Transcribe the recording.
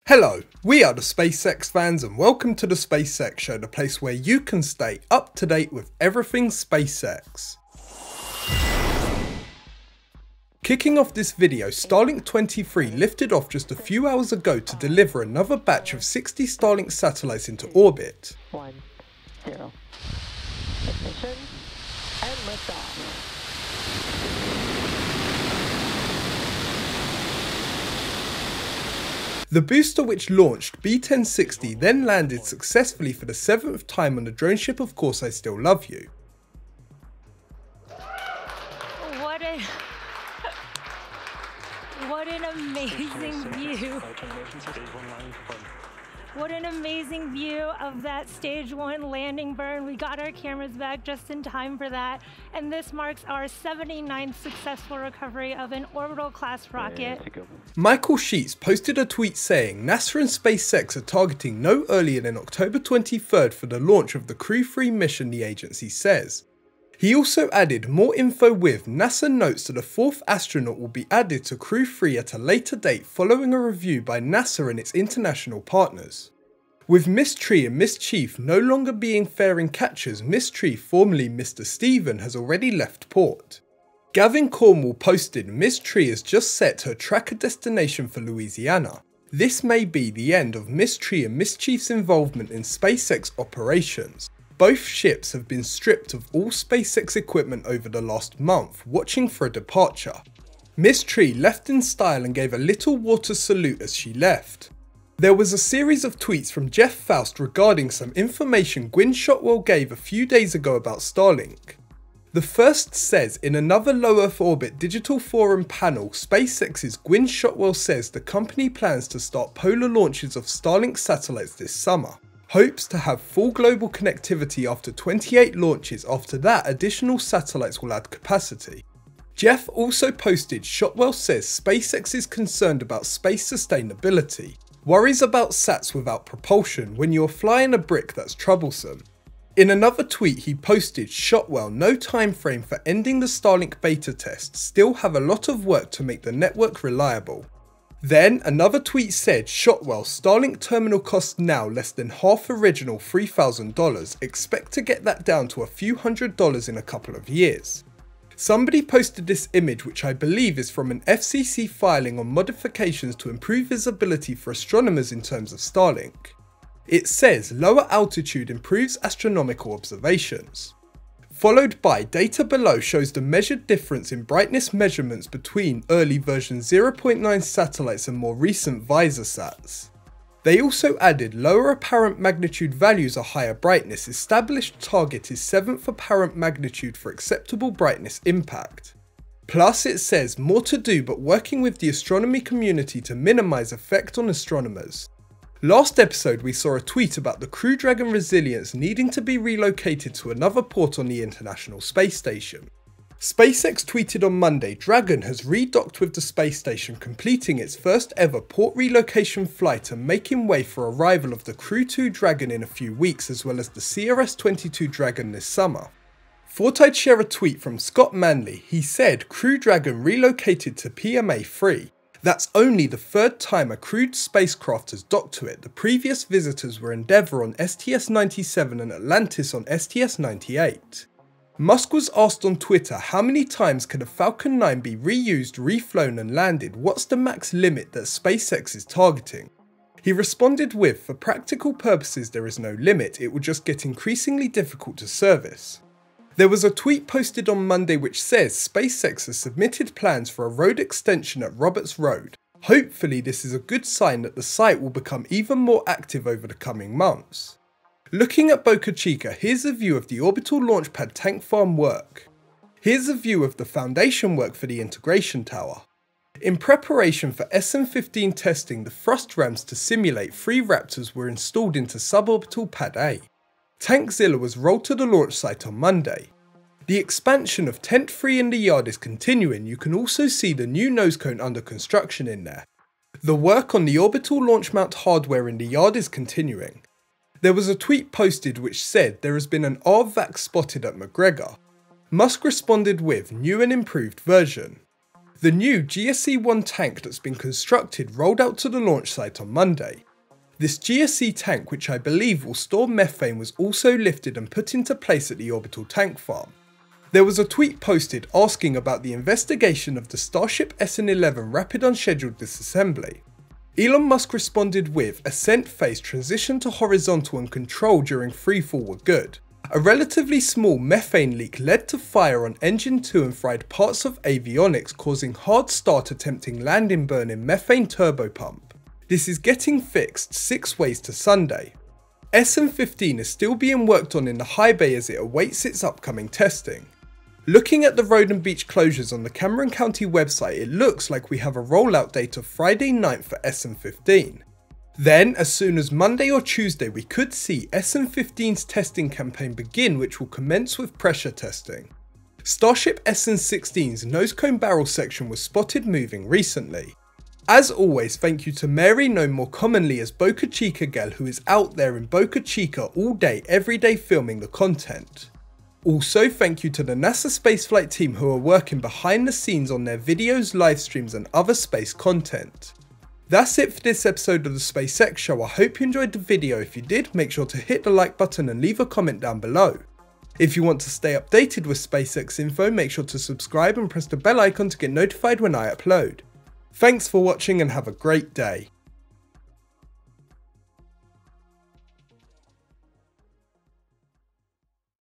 Hello, we are the SpaceX fans and welcome to the SpaceX Show, the place where you can stay up to date with everything SpaceX. Kicking off this video, Starlink 23 lifted off just a few hours ago to deliver another batch of 60 Starlink satellites into orbit. 1, 0. Ignition and liftoff. The booster, which launched B-1060, then landed successfully for the 7th time on the drone ship Of Course I Still Love You. What an amazing view. What an amazing view of that stage 1 landing burn. We got our cameras back just in time for that. And this marks our 79th successful recovery of an orbital class rocket. Michael Sheets posted a tweet saying NASA and SpaceX are targeting no earlier than October 23rd for the launch of the Crew-3 mission, the agency says. He also added more info with NASA notes that a 4th astronaut will be added to Crew-3 at a later date following a review by NASA and its international partners. With Miss Tree and Miss Chief no longer being fairing catchers, Miss Tree, formerly Mr. Steven, has already left port. Gavin Cornwall posted Miss Tree has just set her tracker destination for Louisiana. This may be the end of Miss Tree and Miss Chief's involvement in SpaceX operations. Both ships have been stripped of all SpaceX equipment over the last month, watching for a departure. Miss Tree left in style and gave a little water salute as she left. There was a series of tweets from Jeff Faust regarding some information Gwynne Shotwell gave a few days ago about Starlink. The first says, in another low Earth orbit digital forum panel, SpaceX's Gwynne Shotwell says the company plans to start polar launches of Starlink satellites this summer. Hopes to have full global connectivity after 28 launches. After that, additional satellites will add capacity. Jeff also posted Shotwell says SpaceX is concerned about space sustainability. Worries about sats without propulsion. When you're flying a brick, that's troublesome. In another tweet he posted Shotwell no time frame for ending the Starlink beta test, still have a lot of work to make the network reliable. Then another tweet said Shotwell Starlink terminal costs now less than half original $3,000, expect to get that down to a few $100s in a couple of years. Somebody posted this image, which I believe is from an FCC filing on modifications to improve visibility for astronomers in terms of Starlink. It says lower altitude improves astronomical observations. Followed by data below shows the measured difference in brightness measurements between early version 0.9 satellites and more recent VisarSats. They also added lower apparent magnitude values are higher brightness, established target is 7th apparent magnitude for acceptable brightness impact. Plus it says more to do but working with the astronomy community to minimize effect on astronomers. Last episode we saw a tweet about the Crew Dragon Resilience needing to be relocated to another port on the International Space Station. SpaceX tweeted on Monday Dragon has redocked with the space station, completing its first ever port relocation flight and making way for arrival of the Crew 2 Dragon in a few weeks, as well as the CRS-22 Dragon this summer. Thought I'd share a tweet from Scott Manley. He said Crew Dragon relocated to PMA 3. That's only the 3rd time a crewed spacecraft has docked to it. The previous visitors were Endeavour on STS-97 and Atlantis on STS-98. Musk was asked on Twitter how many times can a Falcon 9 be reused, reflown and landed, what's the max limit that SpaceX is targeting? He responded with, for practical purposes there is no limit, it will just get increasingly difficult to service. There was a tweet posted on Monday which says SpaceX has submitted plans for a road extension at Roberts Road. Hopefully this is a good sign that the site will become even more active over the coming months. Looking at Boca Chica, here's a view of the orbital launch pad tank farm work. Here's a view of the foundation work for the integration tower. In preparation for SN15 testing, the thrust rams to simulate 3 Raptors were installed into suborbital pad A. Tankzilla was rolled to the launch site on Monday. The expansion of Tent 3 in the yard is continuing. You can also see the new nose cone under construction in there. The work on the orbital launch mount hardware in the yard is continuing. There was a tweet posted which said there has been an RVAC spotted at McGregor. Musk responded with new and improved version. The new GSE-1 tank that's been constructed rolled out to the launch site on Monday. This GSE tank, which I believe will store methane, was also lifted and put into place at the orbital tank farm. There was a tweet posted asking about the investigation of the Starship SN15 rapid unscheduled disassembly. Elon Musk responded with, "Ascent phase transition to horizontal and control during freefall were good. A relatively small methane leak led to fire on engine 2 and fried parts of avionics, causing hard start attempting landing burn in methane turbopump. This is getting fixed 6 ways to Sunday." SN15 is still being worked on in the high bay as it awaits its upcoming testing. Looking at the road and beach closures on the Cameron County website, it looks like we have a rollout date of Friday 9th for SN15. Then, as soon as Monday or Tuesday, we could see SN15's testing campaign begin, which will commence with pressure testing. Starship SN16's nose cone barrel section was spotted moving recently. As always, thank you to Mary, known more commonly as Boca Chica Gal, who is out there in Boca Chica all day, every day filming the content. Also, thank you to the NASA spaceflight team who are working behind the scenes on their videos, live streams and other space content. That's it for this episode of the SpaceX Show. I hope you enjoyed the video. If you did, make sure to hit the like button and leave a comment down below. If you want to stay updated with SpaceX info, make sure to subscribe and press the bell icon to get notified when I upload. Thanks for watching and have a great day.